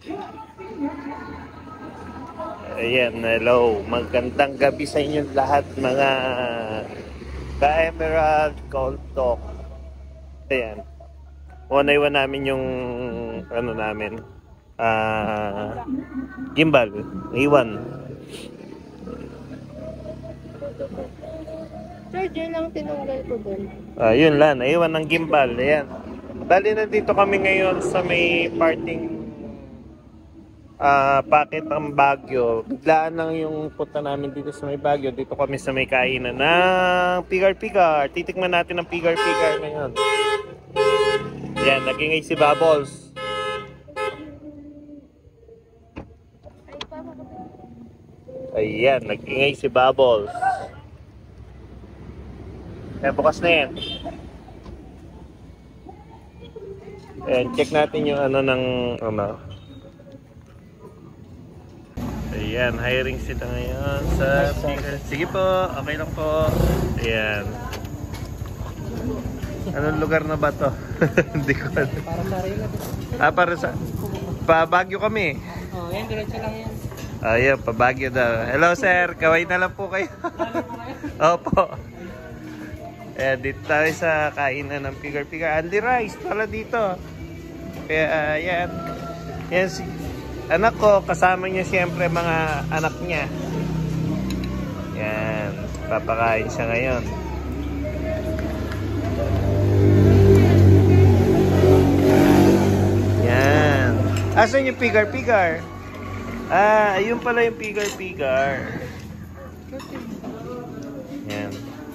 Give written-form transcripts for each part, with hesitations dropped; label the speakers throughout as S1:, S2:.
S1: Ayan, hello. Magandang gabi sa inyo lahat mga ka-Emerald Gold Talk. Ayan. Iwan namin yung ano namin. Gimbal. Iwan.
S2: Charger lang tinanggal ko dun.
S1: Yun lang. Naiwan ng gimbal. Ayan. Bali nandito kami ngayon sa may parting packet ng Bagiuo. Biglaan lang yung punta namin dito sa may Bagiuo. Dito kami sa may kainan ng pigar-pigar. Titikman natin ang pigar-pigar ngayon. Yan, nagingay si Bubbles. Ayan, nagingay si Bubbles. Kaya bukas na yan. Ayan, check natin yung ano ng ano. Ayan, hiring sila ngayon sa pigar. Sige po, okay lang po. Ayan. Anong lugar na ba to? Hindi ko alam.
S3: Para sa Arena.
S1: Para sa... Pa-Bagiuo kami.
S3: Oh, yan, diretso lang yan.
S1: Ayan, pa-Bagiuo daw. Hello sir, kaway na lang po kayo. Opo. Ayan, dito tayo sa kainan ng pigar-pigar. Andy Rice pala dito. Kaya, ayan. Yan si... Anak ko, kasama niya siyempre mga anak niya. Yan, papakain siya ngayon. Yan. Asan yung pigar-pigar? Ayun pala yung pigar-pigar. Yan.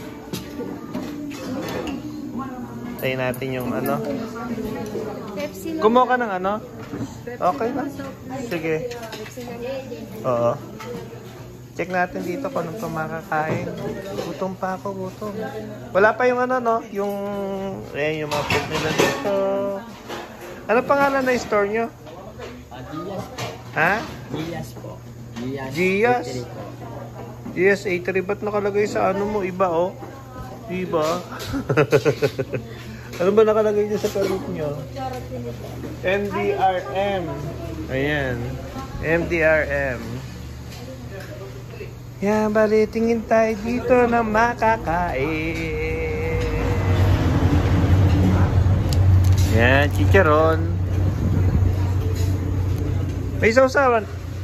S1: Tayo natin yung ano. Kumuha ka ng ano? Okay lang. Sige. Oo. Check natin dito kung anong makakain. Gutom pa ako, gutom. Wala pa yung ano, no? Yung... Ayan, yung mga food nila dito. Ano pangalan na store nyo?
S3: Gias po.
S1: Ha?
S3: Gias po.
S1: Gias? Gias A3. Ba't nakalagay sa ano mo? Iba, oh. Diba? Ano ba nakalagay dyan sa permit nyo? MDRM. Ayan. MDRM. Yan, bali, tingin tayo dito na makakain. Yan, chicharon. May sausawan.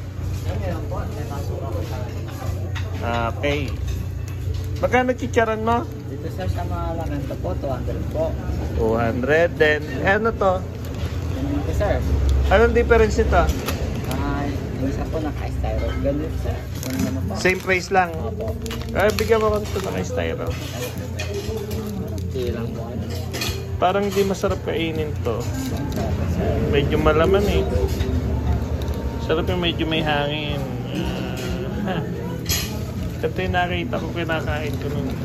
S1: Okay. Magkano chicharon mo?
S3: Dito sir, sa mga lamento po, 200 po.
S1: 200. Then, ano to?
S3: Dito sir.
S1: Anong difference nito?
S3: Yung isa po naka-styro. Ganun sir. Ano po?
S1: Same price lang.
S3: Opo.
S1: Bigyan mo ko ito naka-styro.
S3: Hindi lang po.
S1: Parang hindi masarap kainin to. Medyo malaman eh. Sarap yung medyo may hangin. Ito yung nakita ko, kinakain ko nun.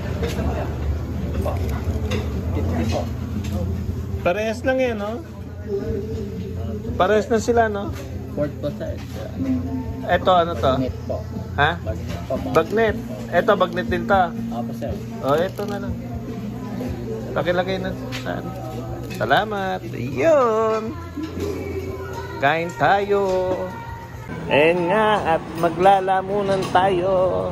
S1: Parehas lang yan, no? Parehas na sila, no?
S3: Board po sir.
S1: Ito, ano to?
S3: Bagnet po.
S1: Ha?
S3: Bagnet po.
S1: Bagnet. Ito, bagnet din to.
S3: Opo sir.
S1: Ito na lang. Pakilagay na saan. Salamat. Yun. Kain tayo. Ayan nga, at maglalamunan tayo.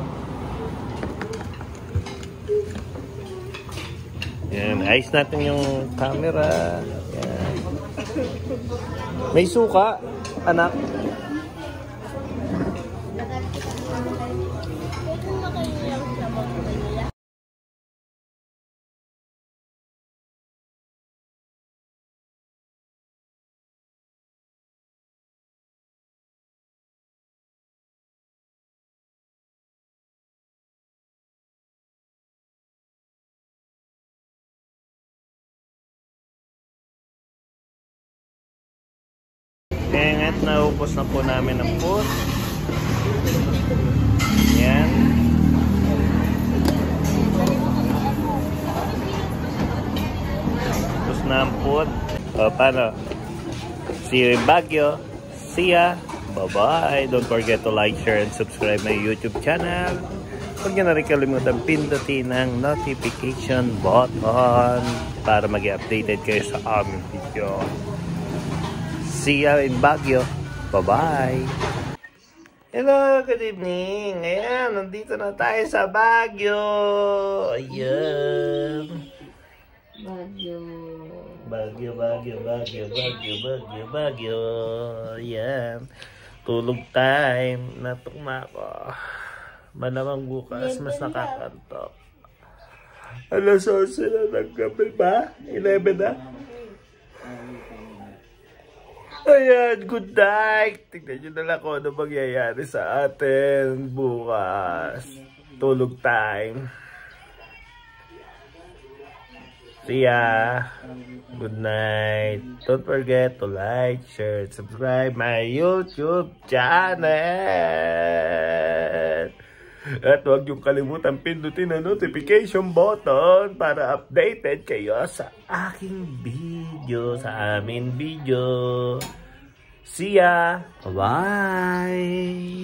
S1: Yan, ayos natin yung camera. Yan. May suka, anak. Kaya nga't naubos na po namin ang food. Yan. Ubos na ang food. Paano? See you in Baguio. See ya. Bye-bye. Don't forget to like, share, and subscribe my YouTube channel. Huwag nyo na rin kalimutan pindutin ang notification button para mag-updated kayo sa aming video. See ya in Baguio. Bye-bye! Hello, good evening. Ayan, nandito na tayo sa Baguio. Ayan. Baguio. Ayan. Tulog time. Natugma ko. Malamang bukas, mas nakakantok. Alas 11 na ng gabi ba? 11 na? Ayan, good night. Tignan nyo na lang kung ano mangyayari sa atin bukas. Tulog time. See ya. Good night. Don't forget to like, share, subscribe my YouTube channel. At huwag yung kalimutan pindutin ang notification button para updated kayo sa aking video, sa aming video. See ya! Bye!